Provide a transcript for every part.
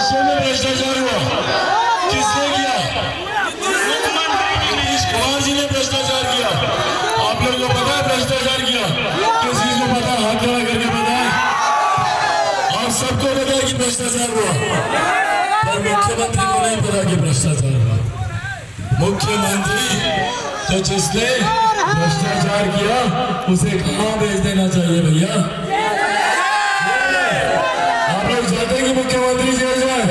नशे में भ्रष्टाचार हुआ, किसने किया? नीतीश कुमार जी ने भ्रष्टाचार किया। आप लोगों को पता है भ्रष्टाचार किया? किस चीज को पता? हाथ खड़ा करके पता है? आप सबको पता है कि भ्रष्टाचार हुआ, पर मुख्यमंत्री को नहीं पता कि भ्रष्टाचार हुआ। मुख्यमंत्री तो जिसने भ्रष्टाचार किया उसे कहां भेज देना चाहिए भैया? आप लोग चाहते हैं कि मुख्यमंत्री जेल जाए?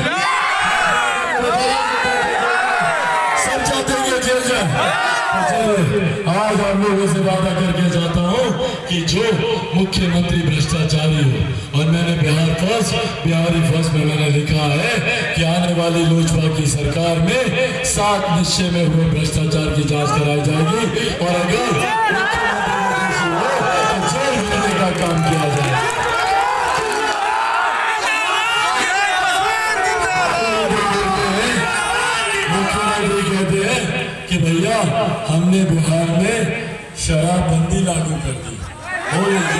सब चाहते हैं कि जेल जाए। आज आप लोगों से वादा करके जाता हूं कि जो मुख्यमंत्री भ्रष्टाचारी हो, और मैंने बिहारी फर्स्ट में मैंने लिखा है कि आने वाली लोजपा की सरकार में 7 निश्चय में हुए भ्रष्टाचार की जांच कराई जाएगी, और अगर तो जेल भेजने का काम किया जाए। मुख्यमंत्री कहते हैं कि भैया हमने बिहार में शराबबंदी लागू कर दी, हो गई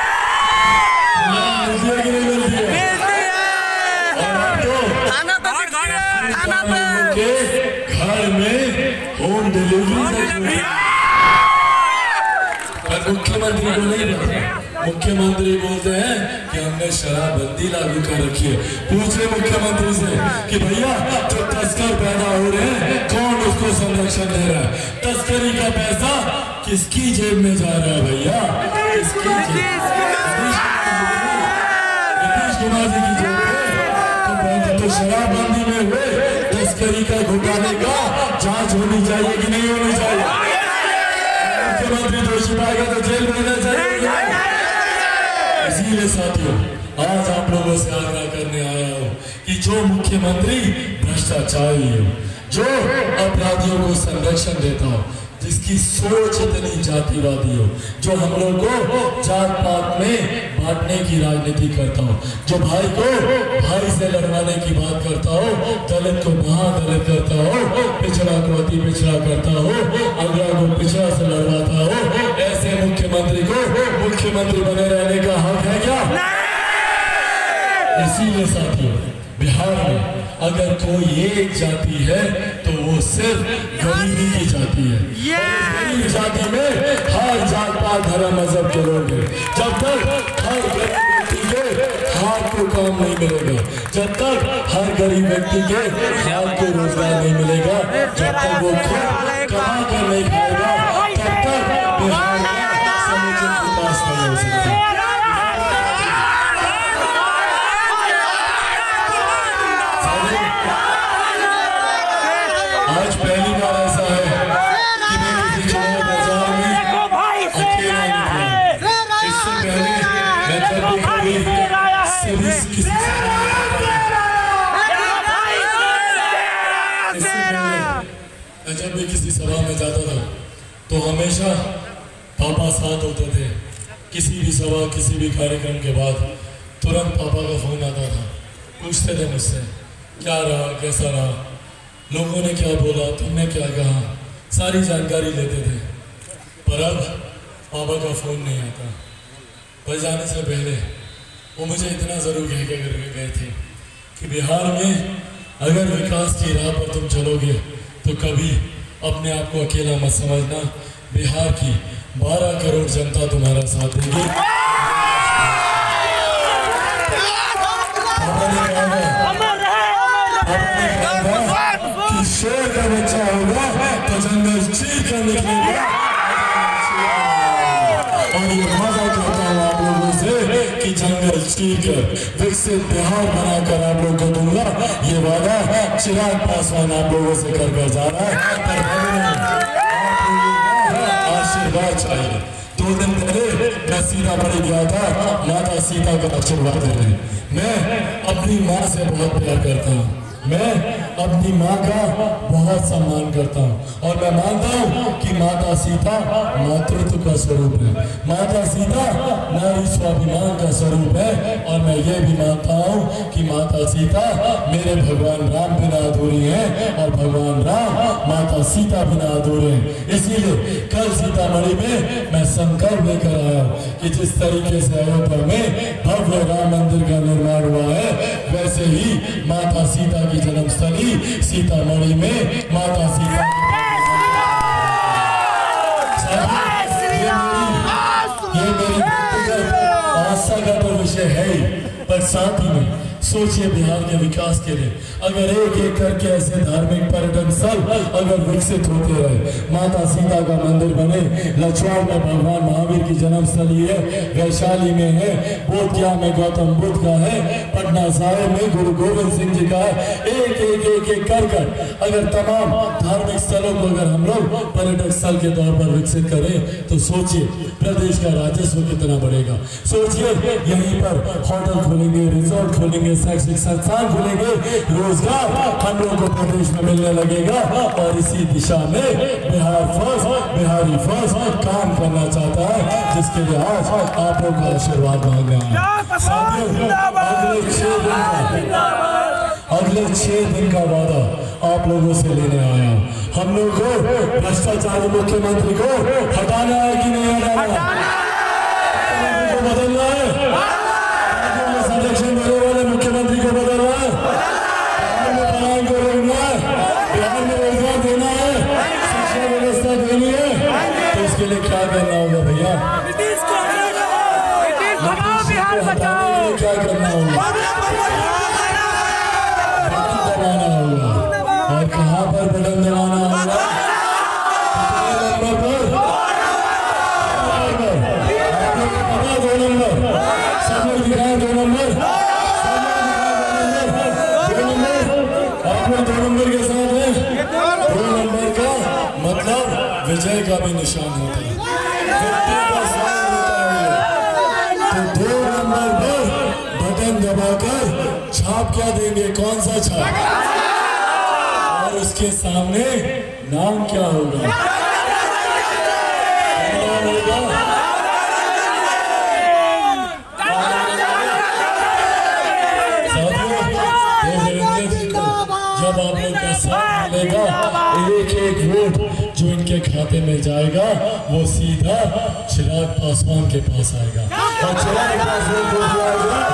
कि नहीं मिलती है? के घर में होम डिलीवरी, पर मुख्यमंत्री को नहीं पता। मुख्यमंत्री बोलते हैं कि हमने शराबबंदी लागू कर रखी है। पूछे मुख्यमंत्री से कि भैया जो तस्कर पैदा हो रहे हैं कौन उसको संरक्षण दे रहा है? तस्करी का पैसा किसकी जेब में जा रहा है भैया? किसकी जेब? नीतीश कुमार जी की जेब में। तो शराबबंदी में हुए तस्करी का घोटाले का जांच होनी चाहिए कि नहीं होनी चाहिए? मुख्यमंत्री दोषी पाएगा तो जेल में रहना चाहिए। इसीलिए साथियों आज आप लोगों से आग्रह करने आया हूं कि जो मुख्यमंत्री भ्रष्टाचारी हो, जो अपराधियों को संरक्षण देता हो, जिसकी सोच इतनी जातिवादी हो, जो हम लोग को जात पात में बांटने की राजनीति करता हो, जो भाई को भाई से लड़वाने की बात करता हो, दलित को महादलित करता हो, पिछड़ा को अति पिछड़ा करता हो, अगला को पिछड़ा से लड़वाता हो, ऐसे मुख्यमंत्री को मुख्यमंत्री बने रहने का हक है क्या? इसीलिए साथियों बिहार में अगर कोई एक जाति है तो वो सिर्फ गरीबी की जाति है। गरीब जाति में हर जात पात धर्म मजहब के लोग हैं। जब तक हर गरीब व्यक्ति के हाथ को काम नहीं मिलेगा, जब तक हर गरीब व्यक्ति के हाथ को रोजगार नहीं मिलेगा, जब तक वो खुद कमा कर नहीं खाएगा, तब तक बिहार का समुचित विकास नहीं हो सकता। आज पहली बार ऐसा है कि मैं किसी चुनाव प्रचार में अकेला निकला। इससे पहले मैं जब भी कभी किसी जब भी किसी सभा में जाता था तो हमेशा पापा साथ होते थे। किसी भी सभा किसी भी कार्यक्रम के बाद तुरंत पापा का फोन आता था, पूछते थे मुझसे क्या रहा, कैसा रहा, लोगों ने क्या बोला, तुमने क्या कहा, सारी जानकारी लेते थे। पर अब पापा का फोन नहीं आता। पर जाने से पहले वो मुझे इतना जरूर कह के करके गए थे कि बिहार में अगर विकास की राह पर तुम चलोगे तो कभी अपने आप को अकेला मत समझना। बिहार की 12 करोड़ जनता तुम्हारा साथ देगी। शेर का बच्चा होगा तो जंगल चीर कर निकलेगा। और ये वादा करता हूँ आप लोगों से कि जंगल चीर कर विकसित बिहार बनाकर आप लोगों को दूंगा। ये वादा चिराग पासवान आप लोगों से कर जा रहा है। आशीर्वाद चाहिए। 2 दिन पहले मैं सीतामढ़ी गया था, माता सीता का आशीर्वाद लेने। मैं अपनी माँ से बहुत प्यार करता हूँ। मैं अपनी माँ का बहुत सम्मान करता हूँ और मैं मानता हूँ कि माता सीता मातृत्व का स्वरूप है, माता सीता नारी स्वाभिमान का स्वरूप है। और मैं ये भी मानता हूँ कि माता सीता मेरे भगवान राम बिना अधूरी है और भगवान राम माता सीता बिना अधूरे हैं। इसीलिए कल सीतामढ़ी में मैं संकल्प लेकर आया कि जिस तरीके से अयोध्या में भव्य राम मंदिर का निर्माण हुआ है, वैसे ही माता सीता की जन्मस्थली सीतामढ़ी में माता सीता ये मेरी आस्था का तो विषय है ही, पर साथ ही में सोचिए बिहार के विकास के लिए अगर एक एक करके ऐसे धार्मिक पर्यटन स्थल अगर विकसित होते रहे, माता सीता का मंदिर बने, लछवाड़ में भगवान महावीर की जन्मस्थली है, वैशाली में है, बोधगया में गौतम बुद्ध का है, पटना साहिब में गुरु गोविंद सिंह जी का है, एक कर अगर तमाम धार्मिक स्थलों को अगर हम लोग पर्यटक स्थल के तौर पर विकसित करें तो सोचिए प्रदेश का राजस्व कितना बढ़ेगा। सोचिए यहीं पर होटल खोलेंगे, रिजॉर्ट खोलेंगे, शैक्षिक संस्थान खुलेंगे, रोजगार हम लोगों को प्रदेश में मिलने लगेगा। और इसी दिशा में बिहारी फर्स्ट काम करना चाहता है, जिसके लिए आज आप लोग का आशीर्वाद मांगने आए। अगले 6 दिन का वादा आप लोगों से लेने आया हूँ। हम लोग को भ्रष्टाचारी मुख्यमंत्री को हटाना है कि नहीं हटाना, को बदलना है, संरक्षण देने वाले मुख्यमंत्री को बदलना है, पलायन को रोकना है, बिहार में रोजगार देना है, शिक्षा व्यवस्था देनी है। तो इसके लिए क्या करना होगा भैया? क्या करना होगा? दबाना होगा। और कहाँ पर बटन दबाना होगा? नंबर पर 2 नंबर, सब लोग दिखाए 2 नंबर, आप लोग 2 नंबर के साथ हैं। 2 नंबर का मतलब विजय का भी निशान होता है, का साइन होता है। तो 2 नंबर पर बटन दबाकर छाप क्या देंगे? कौन सा छाप? और उसके सामने नाम क्या होगा? नाम होगा जब आप लोग का साथ मिलेगा, एक वोट जो इनके खाते में जाएगा वो सीधा चिराग पासवान के पास आएगा और चिराग पासवान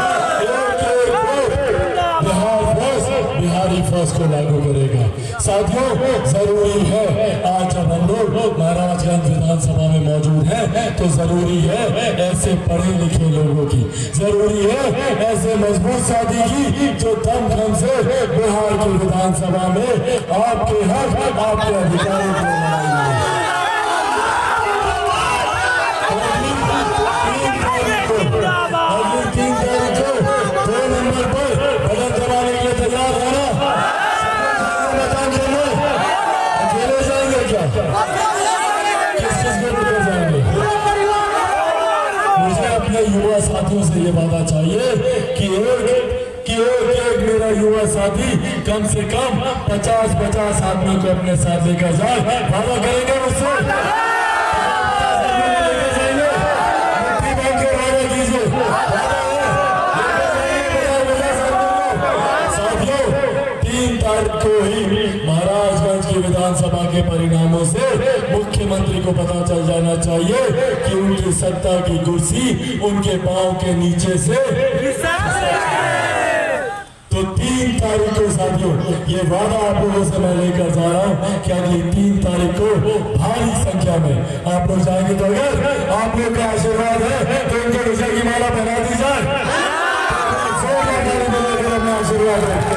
बिहारी फर्स्ट को लागू करेगा। साथियों, जरूरी है आज जब हम लोग महाराजगंज विधानसभा में मौजूद हैं तो जरूरी है ऐसे पढ़े लिखे लोगों की, जरूरी है ऐसे मजबूत साथी की जो दम से बिहार की विधानसभा में आपके हक, आपके अधिकारों को लड़ाएंगे। 3 तारीख को 2 नंबर पर बटन दबाने के लिए तैयार है ना? अकेले जाएंगे क्या? किस को लेकर जाएंगे? मुझे अपने युवा साथियों से ये वादा चाहिए कि एक मेरा युवा साथी कम से कम 50 आदमी को अपने साथ लेकर जाए। वादा करेंगे मुझसे? को ही महाराजगंज की विधानसभा के परिणामों से मुख्यमंत्री को पता चल जाना चाहिए कि उनकी सत्ता की कुर्सी उनके पांव के नीचे से। तो 3 तारीख को साथियों ये वादा आप लोगों से मैं लेकर जा रहा हूँ कि अगली 3 तारीख को भारी संख्या में आप लोग जाएंगे। तो अगर आप लोग का आशीर्वाद है तो इनके विजय की माला पहना दी जाए। आशीर्वाद